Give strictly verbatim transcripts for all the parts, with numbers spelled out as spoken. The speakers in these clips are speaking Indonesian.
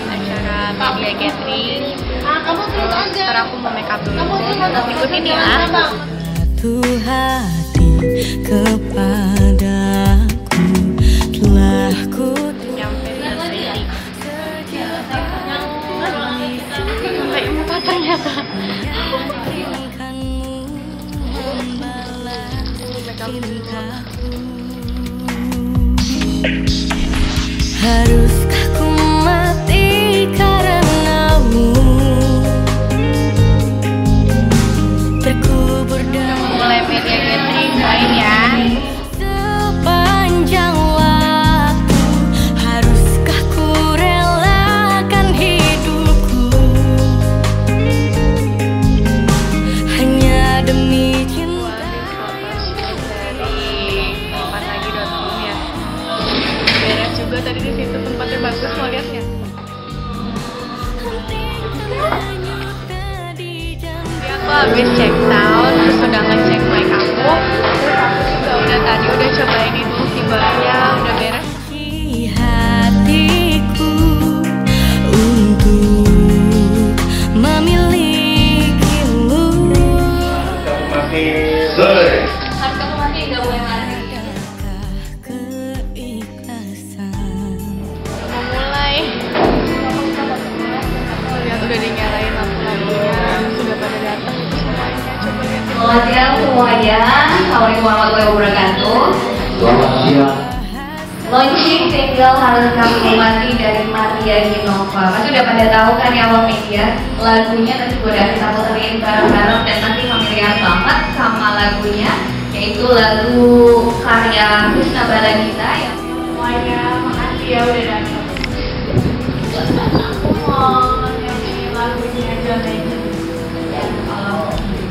acara media gathering. Terus ntar aku mau make up dulu. Ikutin ya. Satu hati kepadaku telah ku nyampe di City. Sampai empat ternyata. Haruskah ku mati karenamu, terkubur dalam Mulai media gathering main ya. sepanjang waktu. Haruskah ku relakan hidupku hanya demi cinta? Dari tempat lagi dot com ya. Beres juga tadi di situ, tempatnya bagus, mau lihat ya. Jadi aku habis check out, terus udah ngecek mic aku. Terus aku juga udah tadi udah cobain itu keyboardnya, udah beres. Di hatiku untuk memilikimu. Harus kamu mati nggak boleh mati. Keikhlasan. Mau mulai. Oh, lihat udah dinyalain lampu-lampunya, sudah pada datang itu semuanya. Coba lihat. Selamat siang semuanya. Assalamualaikum warahmatullahi wabarakatuh. Selamat siang. Launching single Harus Kamu Nikmati dari Maria Ginova. Pasti udah pada tahu kan ya awal media. Lagunya tadi gue udah kita puterin bareng-bareng dan nanti familiar banget sama lagunya, yaitu lagu karya Krisna Balagita yang Semuanya, makasih ya udah datang. Aku mau nyanyi lagunya John Legend. Kalau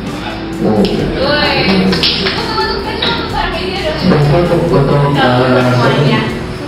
semuanya.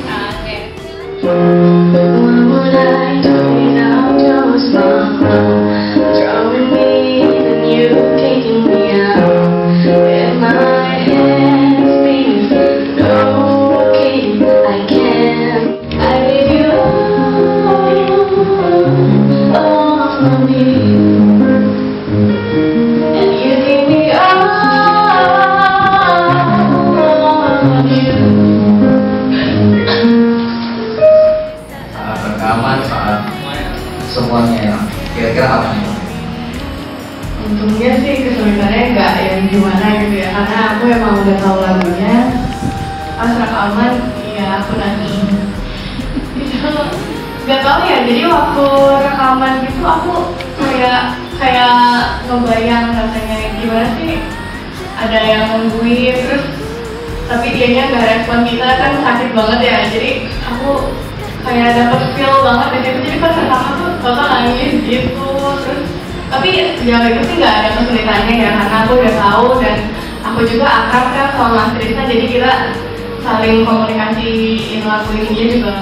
Saat rekaman, saat semuanya ya. Kira-kira apa nih? Untungnya sih kesulitannya nggak yang gimana gitu ya, karena aku emang udah tahu lagunya. Pas rekaman, ya aku nangis. Itu nggak tahu ya. Jadi waktu rekaman gitu aku kayak kayak ngebayang rasanya gimana sih. Ada yang nungguin terus, tapi dianya nggak respon kita kan sakit banget ya. Jadi aku kayak dapet feel banget di situ. Jadi pas rekaman tuh bakal nangis gitu. Terus tapi sejauh itu sih nggak ada kesulitannya ya, karena aku udah tahu dan aku juga akrab kan sama Mas Krisna, jadi kita saling komunikasiin lagu ini juga.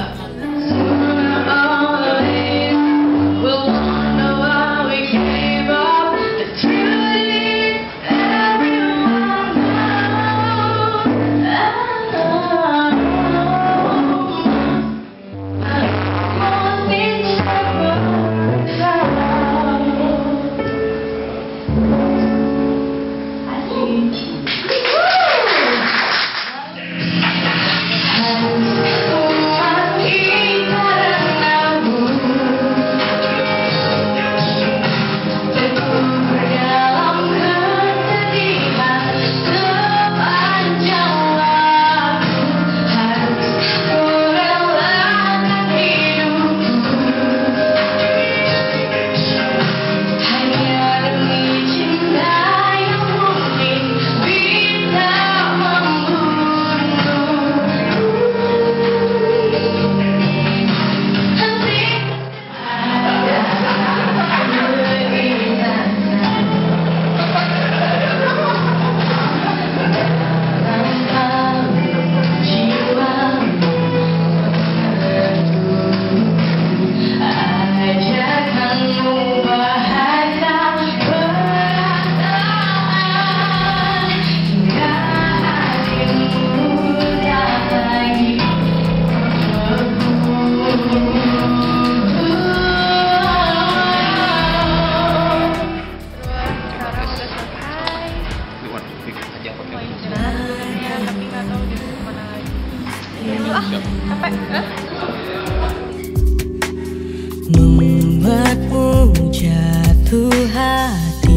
Satu hati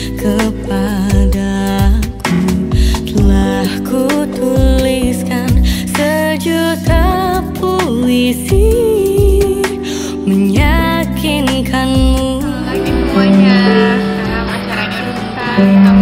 kepadaku telah ku tuliskan sejuta puisi meyakinkanmu. Lagi semuanya, sekarang acaranya udah selesai.